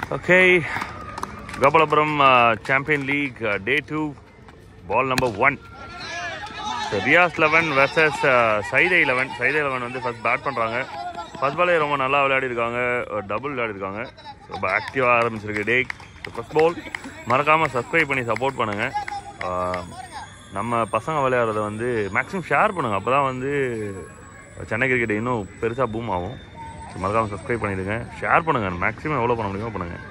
Okay, Gopalapuram Champion League Day 2, ball number 1. So Riyas 11 versus Saidai 11. Saidai 11 வந்து first bad பண்ணுறாங்க. First பாலே ரொம்ப நல்லா விளையாடிருக்காங்க, டபுள் விளையாடிருக்காங்க. ரொம்ப ஆக்டிவாக ஆரம்பிச்சிருக்கு டே. ஃபர்ஸ்ட் பால் மறக்காமல் சப்ஸ்கிரைப் பண்ணி சப்போர்ட் பண்ணுங்கள். நம்ம பசங்க விளையாடுறத வந்து மேக்ஸிமம் ஷேர் பண்ணுங்கள், அப்போ தான் வந்து சென்னை கிரிக்கெட் இன்னும் பெருசாக பூம் ஆகும். மறக்காமல் சப்ஸ்கிரைப் பண்ணிடுங்க, ஷேர் பண்ணுங்கள், மேக்ஸிமம் எவ்வளோ பண்ண முடியுமோ பண்ணுங்கள்.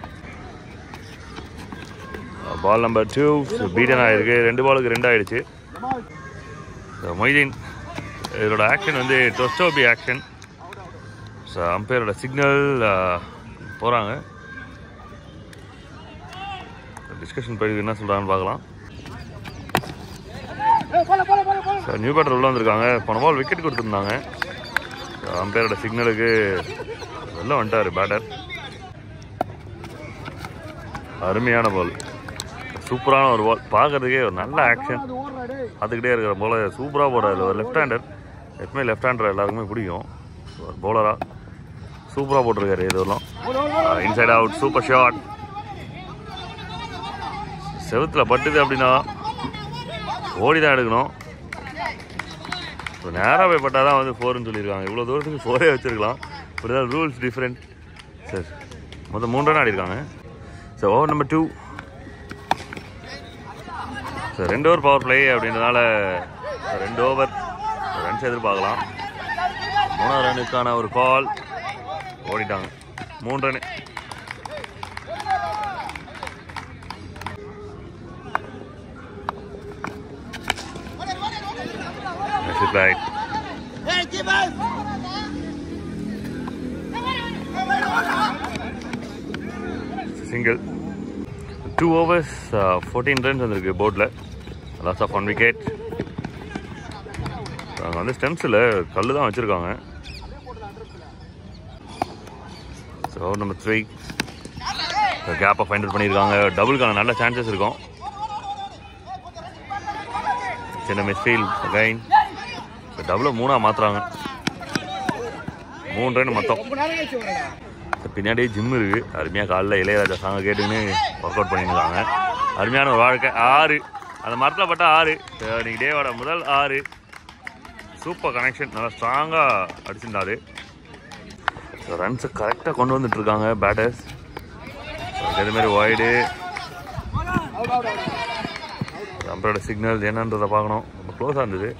பால் நம்பர் 2 பீட்டன் ஆகிருக்கு. 2 பாலுக்கு 2 ஆகிடுச்சு. மொய்தீன் இதோட ஆக்ஷன் வந்து டொஸ்டோபி ஆக்ஷன். ஸோ அம்பையரோட சிக்னல் போகிறாங்க. டிஸ்கஷன் போய் என்ன சொல்கிறாங்கன்னு பார்க்கலாம். ஸோ நியூ பேட்டர் உள்ள வந்திருக்காங்க. போன பால் விக்கெட் கொடுத்துருந்தாங்க. அம்பையரோட சிக்னலுக்கு வெளில வந்துட்டார் பேட்டர். அருமையான பால், சூப்பரான ஒரு பால், பார்க்கறதுக்கே ஒரு நல்ல ஆக்ஷன். பார்த்துக்கிட்டே இருக்கிற போல சூப்பராக போடுறாரு. ஒரு லெஃப்ட் ஹேண்டர், எப்பவுமே லெஃப்ட் ஹேண்டர் எல்லாருக்குமே பிடிக்கும். ஒரு பவுலராக சூப்பராக போட்டிருக்காரு. இதெல்லாம் இன்சைட் அவுட், சூப்பர் ஷாட். செவுத்தில் பட்டுது அப்படின்னா ஓடி தான் எடுக்கணும். இப்போ நேராக போய் பட்டால் தான் வந்து 4ன்னு சொல்லியிருக்காங்க. இவ்வளோ தூரத்துக்கு 4 வச்சுருக்கலாம். இப்படி தான் ரூல்ஸ் டிஃப்ரெண்ட். சரி, மொத்தம் 3 ரன் ஆடிருக்காங்க. So over number 2. So 2 over power play அப்படின்றதுனால 2 ஓவர் ரன்ஸ் எதிர்பார்க்கலாம். 3ஆவது ரன்னுக்கான ஒரு கால். ஓடிட்டாங்க. 3 run. Right. Single. 2 overs 14 runs வந்திருக்கு போர்டில். Loss of 1 wicket. அங்கே வந்து ஸ்டெம்ஸில் கல் தான் வச்சுருக்காங்க. So over number 3. கேப்பை ஃபைண்ட் அவுட் பண்ணியிருக்காங்க. டபுளுக்கான நல்ல சான்சஸ் இருக்கும். சின்ன மிஸ்ஃபீல்ட் அகைன். டபுளை 3ஆக மாற்றுறாங்க. 3 ரன் மொத்தம். பின்னாடியே ஜிம் இருக்குது. அருமையாக காலைல இளையராஜா சாங்கை கேட்டுன்னு ஒர்க் அவுட் பண்ணியிருக்காங்க. அருமையான ஒரு வாழ்க்கை. 6, அந்த மரத்தில் பட்ட 6. இன்னைக்கு டேவோட முதல் 6. சூப்பர் கனெக்ஷன், நல்லா ஸ்ட்ராங்காக அடிச்சுட்டாரு. ஸோ ரன்ஸை கரெக்டாக கொண்டு வந்துட்டுருக்காங்க பேட்டர்ஸ். இதேமாரி ஒய்டு. அம்பரோட சிக்னல் என்னன்றதை பார்க்கணும். ரொம்ப க்ளோஸாக இருந்தது.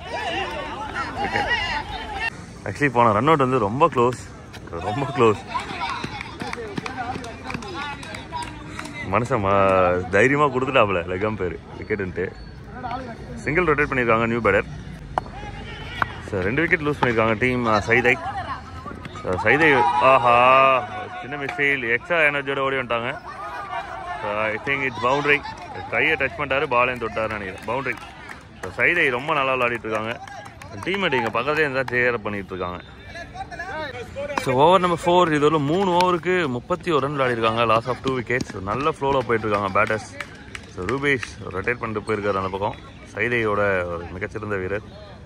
ஆக்சுவலி போன ரன் அவுட் வந்து ரொம்ப க்ளோஸ். மனுஷன் தைரியமாக கொடுத்துட்டாப்புல லெகம் பேர் விக்கெட்டுன்ட்டு. சிங்கிள் ரொட்டேட் பண்ணியிருக்காங்க new batter. Sir 2 wicket lose பண்ணியிருக்காங்க டீம் சைதை. சைதை ஆஹா, சின்ன மிஸ்ஃபீல்ட், எக்ஸ்ட்ரா எனர்ஜியோட ஓடி வந்துட்டாங்க. I think it's boundary. கையை டச் பண்ணிட்டாரு, பாலையும் தொட்டாருன்னு நினைக்கிறேன். பவுண்டரி. ஸோ சைதை ரொம்ப நல்லா விளையாடிட்டு இருக்காங்க. டீம்மேட் இங்கே பக்கத்தே இருந்தால் சேர் பண்ணிட்டு இருக்காங்க. So over number 4. இது ஒரு 3 ஓவருக்கு 31 ரன் விளையாடிருக்காங்க. Loss of 2 wickets. நல்ல ஃப்ளோவில் போயிட்டுருக்காங்க பேட்டர்ஸ். ஸோ ரூபேஷ் ரொட்டேட் பண்ணிட்டு போயிருக்காரு அந்த பக்கம். சைதையோட ஒரு மிகச்சிறந்த வீரர்.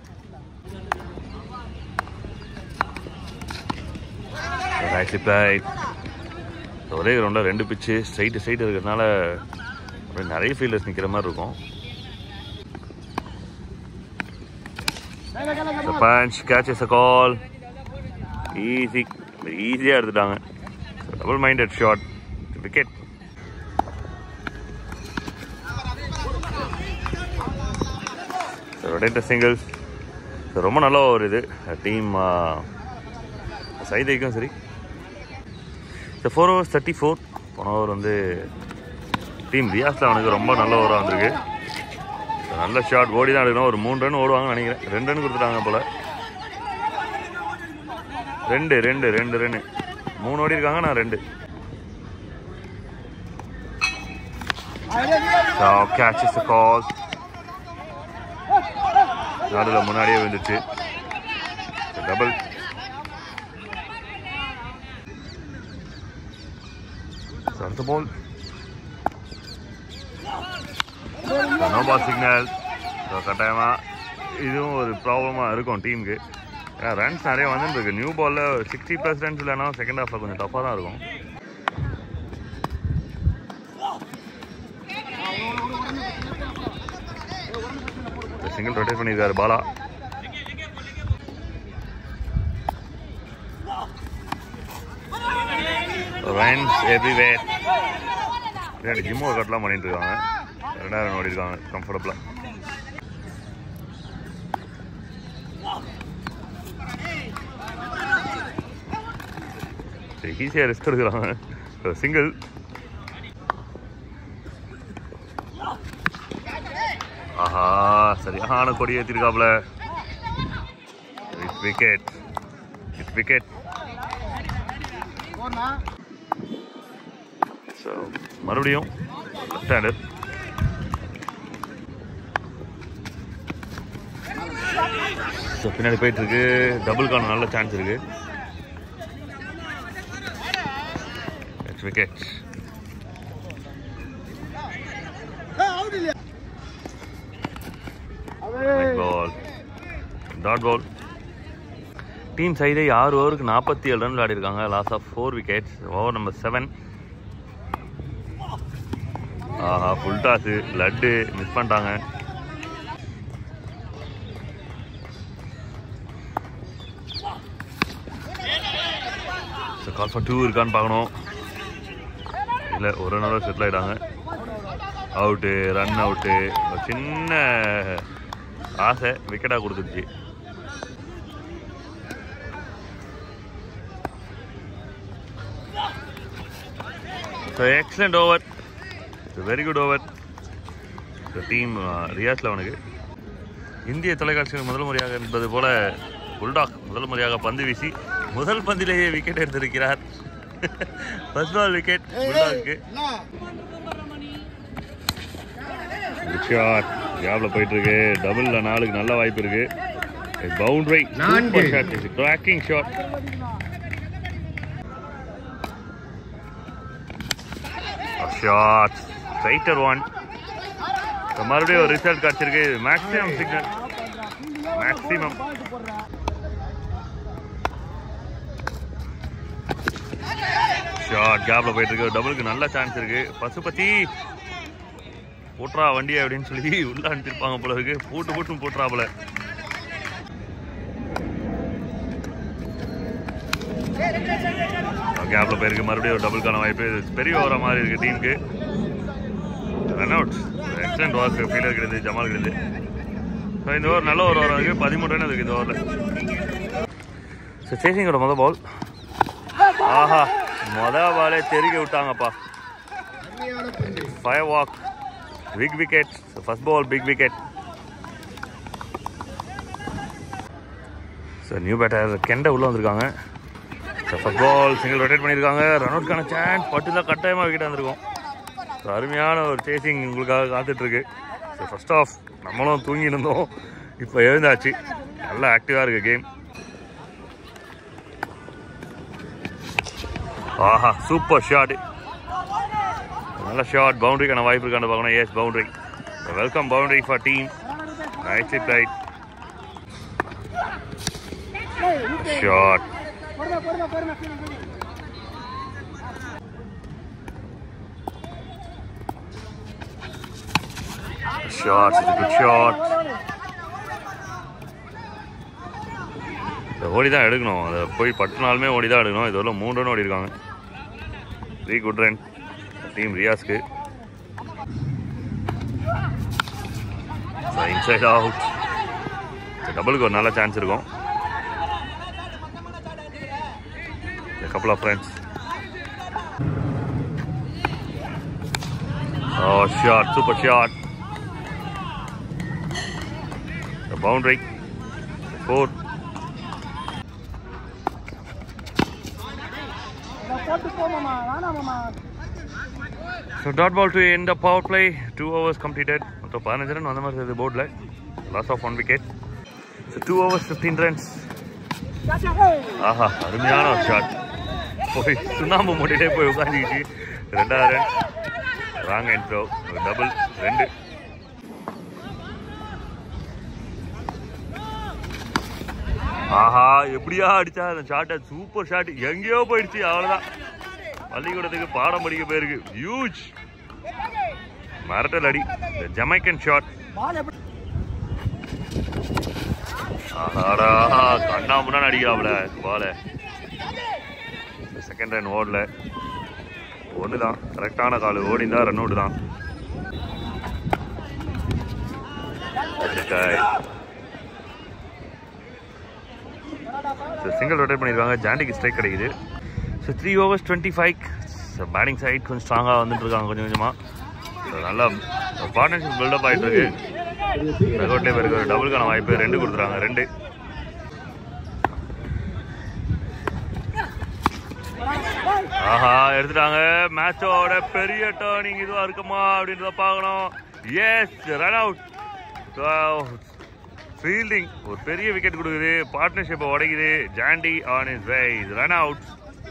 ஒரே கிரவுண்டில் 2 பிச்சு ஸ்ட்ரைட் இருக்கிறதுனால நிறைய ஃபீல்டர்ஸ் நிற்கிற மாதிரி இருக்கும். The punch catches a call. ஈஸியாக எடுத்துட்டாங்க. Double minded shot, wicket. Rotator singles. ரொம்ப நல்ல ஒரு இது டீம் சைதைக்கும் சரி. 4 overs 34. போன ஓவர் வந்து டீம் ரியாஸில் அவனுக்கு ரொம்ப நல்ல ஓவராக வந்திருக்கு. நல்ல ஷாட், ஓடி தான் எடுக்கணும். ஒரு 3 ரன் ஓடுவாங்கன்னு நினைக்கிறேன். 2 ரன் கொடுத்துட்டாங்க போல். 2 ரன் 3 ஓடி இருக்காங்க. நான் 2. கேட்சஸ் தி கால். நடுவில் முன்னாடியே வந்துச்சு. டபுள். அடுத்த பால் நோ பால் சிக்னல். கட்டாயமாக இதுவும் ஒரு ப்ராப்ளமாக இருக்கும் டீமுக்கு. ஏன்னா ரன்ஸ் நிறைய வந்துருக்கு. நியூ பாலில் 60+ ரன்ஸ் இல்லைனா செகண்ட் ஹாஃபில் கொஞ்சம் டஃப்பாக தான் இருக்கும். சிங்கிள் ரொட்டேட் பண்ணியிருக்காரு பாலா. Runs everywhere. பின்னாடி ஜிம் ஒர்க் அவுட்லாம் பண்ணிட்டு இருக்காங்க. 2 ரன் ஓடி இருக்காங்க கம்ஃபர்டபுளா. ஈஸியாக ரெஸ்ட் எடுக்கிறாங்க. சிங்கிள். ஆஹா சரியான கொடி ஏற்றிருக்காப்புல. It's wicket. It's wicket. So மறுபடியும் லெஃப்ட் ஹேண்டர். ஸோ பின்னாடி போயிட்டு இருக்கு. டபுள்கான நல்ல சான்ஸ் இருக்கு. It's wicket. Ball. Dot ball. Team சைடே 6 ஓவருக்கு 47 ரன் விளையாடி இருக்காங்க. Loss of 4 wickets. Over number 7. ஆஹா ஃபுல் டாஸு. லட்டு மிஸ் பண்ணிட்டாங்க. கால் ஃபார் 2 இருக்கான்னு பார்க்கணும். இல்லை ஒரு ரன்னோட செட்டில் ஆகிட்டாங்க. அவுட்டு. Run out. சின்ன ஆசை விக்கெட்டாக கொடுத்துருச்சு. ஸோ excellent over. Very good over. Team Riyaz லெவனுக்கு. இந்திய தொலைக்காட்சிகள் முதல் முறையாக என்பது போல புல்டாக் முதல் முறையாக பந்து வீசி முதல் பந்திலேயே விக்கெட் எடுத்திருக்கிறார். ஃபர்ஸ்ட் பால் விக்கெட் புல்டாக்கு. ஷாட் கேப்ல போயிட்டு இருக்கு. டபுள்ல 4க்கு நல்ல வாய்ப்பு இருக்கு. Boundary. Cracking shot. Shot straighter 1. மறுபடியும் ஒரு ரிசல்ட் கிடைச்சிருக்கு. Maximum signal. மேக்ஸிமம். ஷாட் கேப்ல போயிட்டு இருக்கு. டபுளுக்கு நல்ல சான்ஸ் இருக்கு. பசுபதி போட்றா வண்டி அப்படின்னு சொல்லி உள்ள அனுப்பிச்சிருப்பாங்க போல இருக்கு. போட்டும் போட்றா போல. கேப்ல போயிருக்கு. மறுபடியும் ஒரு டபுள்கான வாய்ப்பு. பெரிய ஓவரா மாதிரி இருக்கு டீமுக்கு. Run out. Excellent work fielder கிடையாது. ஜமால் கிடையாது. ஸோ இந்த ஓவர் நல்ல ஒரு ஓவர் இருக்கு. 13 ரன் இருக்கு இந்த ஓவரில். ஸோ சேசிங்கோட மொதல் பால். ஆஹா மொதல் பாலே தெருக்கி விட்டாங்கப்பா. 5 walk. Big wicket. First ball big wicket. So new batter கெண்டை உள்ளே வந்திருக்காங்க. ஃபர்ஸ்ட் பால் சிங்கிள் ரொட்டேட் பண்ணியிருக்காங்க. ரன் அவுட்கான சான்ஸ் பட்டு தான் கட்டாயமாக விக்கெட் வந்திருக்கும். ஸோ அருமையான ஒரு சேசிங் உங்களுக்காக காத்துட்ருக்கு. ஸோ ஃபர்ஸ்ட் ஆஃப் நம்மளும் தூங்கி இருந்தோம். இப்போ எழுந்தாச்சு. நல்லா ஆக்டிவாக இருக்குது கேம். ஆஹா சூப்பர் ஷாட். நல்ல ஷாட். பவுண்டரிக்கான வாய்ப்பு இருக்கான்னு பார்க்கணும். Yes boundary. Welcome boundary for team. Nice it right. Shot. Shot, it's a good shot. ஓடி தான் எடுக்கணும். அதை போய் பட்டுனாலுமே ஓடி தான் எடுக்கணும். இதெல்லாம் 3 ரன் ஓடி இருக்காங்க. 3 குட் ரன் டீம் ரியாஸ்க்கு. Inside out. டபுளுக்கு ஒரு நல்ல சான்ஸ் இருக்கும். couple of runs. Oh, shot, super shot. The boundary. 4. So dot ball to end the power play. 2 overs completed. So 15 runs on the mark board line. Loss of 1 wicket. So 2 overs 15 runs. Aha, அருமையான ஒரு shot. போய் சுண்ணாம்பு மூட்டிட்டே போய் உட்காந்துக்கிச்சு. 2வது run. Wrong and throw. Double 2. ஆஹா எப்படியா அடிச்சா அந்த ஷாட்டை. Super shot. எங்கேயோ போயிடுச்சு. அவ்வளோதான். பள்ளிக்கூடத்துக்கு பாடம் படிக்க போயிருக்கு. ஹியூஜ் மரட்டல் அடி. Jamaican shot. கண்ணா முன்னாடி அடிக்கிறாப்ல பால. செகண்ட் ரன் ஓடல, ஒன்று தான் கரெக்டான கால் ஓடிந்தா ரன் அவுட் தான். சிங்கிள் ரொட்டேட் பண்ணியிருக்காங்க. ஜாண்டிக்கு ஸ்ட்ரைக் கிடைக்குது. So 3 overs 25. So batting side கொஞ்சம் ஸ்ட்ராங்காக வந்துட்டு இருக்காங்க கொஞ்சம் கொஞ்சமாக. ஸோ நல்லா பார்ட்னர்ஷிப் பில்டப் ஆகிட்டு இருக்கு. ரெகோட்லேயே பேருக்கு ஒரு டபுளுக்கான வாய்ப்பு 2 கொடுத்துறாங்க. 2 ஆஹா எடுத்துட்டாங்க. மேட்சோட பெரிய டர்னிங் இதுவாக இருக்குமா அப்படின்றத பார்க்கணும். S run out. ஃபீல்டிங் ஒரு பெரிய விக்கெட் கொடுக்குது, பார்ட்னர்ஷிப்பை உடைக்குது. Jonty on his way, run out.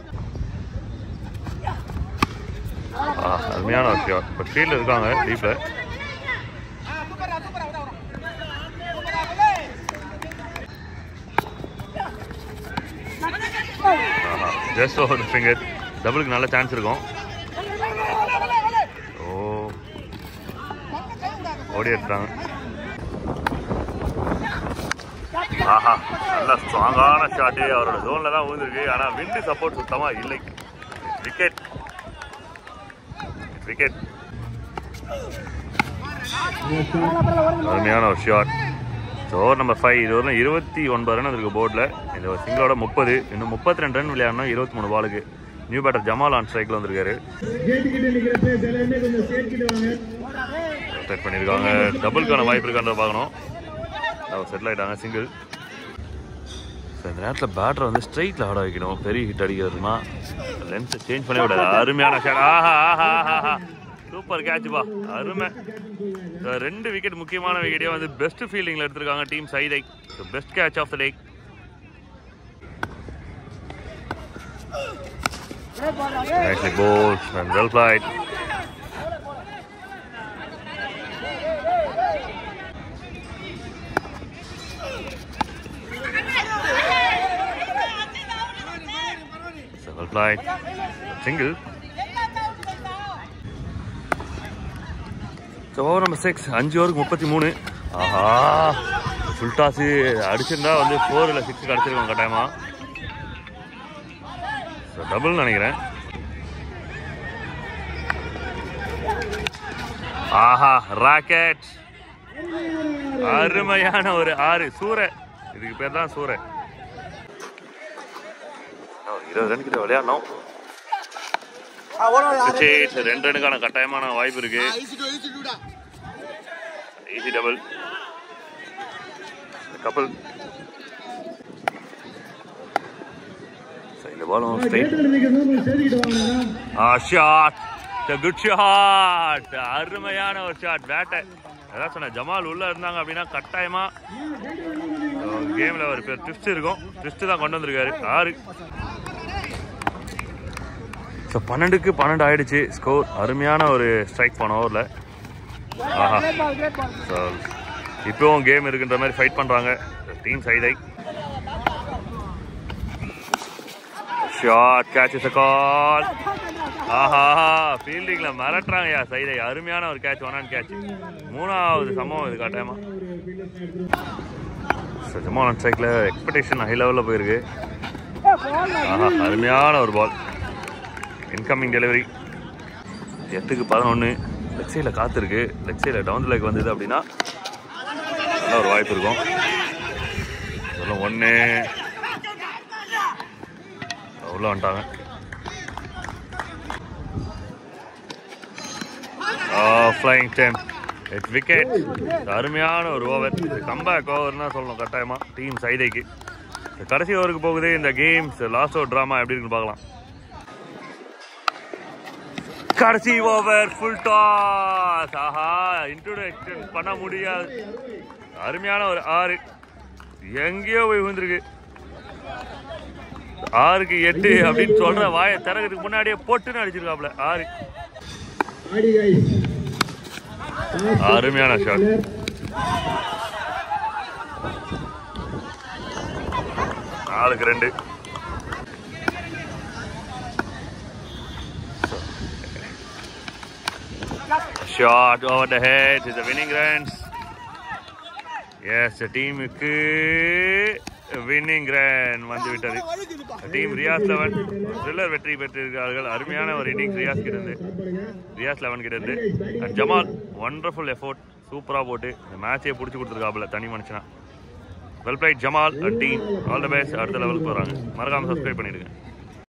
அருமையான விஷயம். இப்போ ஃபீல்டில் இருக்காங்க டீப்பில். Just over finger. டபுளுக்கு நல்ல சான்ஸ் இருக்கும். ஓடி எடுத்தாங்க. ஆஹா நல்ல ஸ்ட்ராங்கான ஷாட்டு. அவரோட ஜோனில் தான் விழுந்திருக்கு. ஆனால் விண்டு சப்போர்ட் சுத்தமாக இல்லை. Wicket wicket. அருமையான ஒரு ஷாட். So over number 5. இது வரலாம் 29 ரன் இருக்கு போர்டில். இந்த சிங்கிளோட 30. இன்னும் 32 ரன் விளையாடணும் 23 பாலுக்கு. நியூ பேட்டர் ஜமால் ஆன் ஸ்ட்ரைக்கில் வந்திருக்காரு. செட் பண்ணியிருக்காங்க. டபுளுக்கான வாய்ப்பு இருக்கான்றத பார்க்கணும். செட்டில் ஆகிட்டாங்க. சிங்கிள். ஸோ இந்த நேரத்தில் பேட்டரை வந்து ஸ்ட்ரைட்டில் ஆட வைக்கணும். பெரிய ஹிட் அடிக்கிறதுனா லென்ஸை சேஞ்ச் பண்ணி விடாது. அருமையான ஷாட். ஆஹா ஆஹா ஆஹா சூப்பர் கேட்சுப்பா. அருமை. 2 விக்கெட் முக்கியமான விக்கெட்டே வந்து பெஸ்ட் ஃபீல்டிங்கில் எடுத்திருக்காங்க team Saidai. So best catch of the day. Nicely bowled and well played. So well played. Single. So over number 6. 5 ஓவருக்கு 33. ஆஹா ஃபுல் டாஸு அடிச்சிருந்தா வந்து 4 இல்லை 6 அடிச்சிருக்கோம் கட்டாயமா. டபுள் நினைக்கிறேன். ஆஹா ராக்கெட். அருமையான ஒரு 6. சூரை. இதுக்கு பேர் தான் சூரை. 20 ரன் கிட்ட விளையாடணும். 2 ரனுக்கான கட்டாயமான வாய்ப்பு இருக்கு. Easy double. கப்பல். இந்த பாலும் ஸ்ட்ரைட். ஷாட். Good shot. அருமையான ஒரு ஷாட். பேட்டை அதான் சொன்னேன். ஜமால் உள்ள இருந்தாங்க அப்படின்னா கட்டாயமா கேம்ல ஒரு பேர் ட்விஸ்ட் இருக்கும். ட்விஸ்ட் தான் கொண்டு வந்திருக்காரு. 6. ஸோ 12க்கு 12 ஆயிடுச்சு ஸ்கோர். அருமையான ஒரு ஸ்ட்ரைக் போன ஓவரில். ஆஹா ஸோ இப்போவும் கேம் இருக்குன்ற மாதிரி ஃபைட் பண்ணுறாங்க team Saidai. Shot. Catch is a call. ஆஹா ஃபீல்டிங்கில் மிரட்டுறாங்கய்யா சைதை. அருமையான ஒரு கேட்ச். 1 run catch. 3வது சம்பவம் இது கட்டாயமா. ஸோ ஜமால் ஆன் ஸ்ட்ரைக்கில் எக்ஸ்பெக்டேஷன் ஹை லெவலில் போயிருக்கு. ஆஹா அருமையான ஒரு பால். Incoming delivery. 8க்கு 11. லெக் சைடில் காத்திருக்கு. லெக் சைடில் டவுன் லைக் வந்தது அப்படின்னா நல்ல ஒரு வாய்ப்பு இருக்கும். இதெல்லாம் 1 உள்ள வந்துட்டாங்க. Flying time. It's wicket. அருமையான ஒரு ஓவர். கம்பேக் ஓவர்னா சொல்லணும் கட்டாயமா டீம் சைதைக்கு. கடைசி ஓவருக்கு போகுது இந்த கேம்ஸ். லாஸ்ட் ஓவர் ட்ராமா எப்படி இருக்குன்னு பார்க்கலாம். கடைசி ஓவர் ஃபுல் டாஸ். ஆஹா இன்ட்ரோடக்ஷன் பண்ண முடியாது. அருமையான ஒரு 6. எங்கேயோ போய் விழுந்திருக்கு. 6க்கு 8 அப்படின்னு சொல்ற வாயை திறக்கிறதுக்கு முன்னாடியே போட்டுன்னு அடிச்சிருக்காப்ல. 6. அருமையான ஷாட். நாலுக்கு 2. Shot over the head is the winning runs. Yes டீமுக்கு வின்னிங் ரன் வந்து விட்டது. டீம் ரியாஸ் 11 த்ரில்லர் வெற்றி பெற்றிருக்கிறார்கள். அருமையான ஒரு இன்னிங்ஸ் ரியாஸ் கிட்ட இருந்து, ரியாஸ் 11 கிட்ட இருந்து. அண்ட் ஜமால் ஒண்டர்ஃபுல் எஃபோர்ட், சூப்பராக போட்டு இந்த மேட்சே பிடிச்சி கொடுத்துருக்காப்புல தனி மனுஷனா. Well played Jamal and team, all the best. அடுத்த லெவலுக்கு போகிறாங்க. மறக்காமல் சப்ஸ்கிரைப் பண்ணிடுங்க.